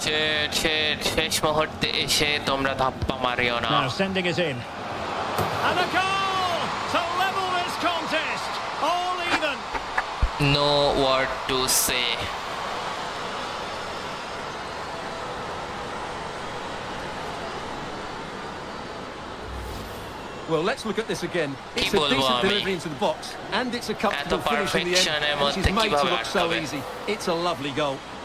শেষ মুহূর্তে এসে তোমরা ধাপ্পা মারিও না। Now sending it in. And a goal to level this contest. All even. No word to say. Well, let's look at this again. It's a decent delivery into the box, and it's a comfortable finish in the end, which is made to look so easy. It's a lovely goal.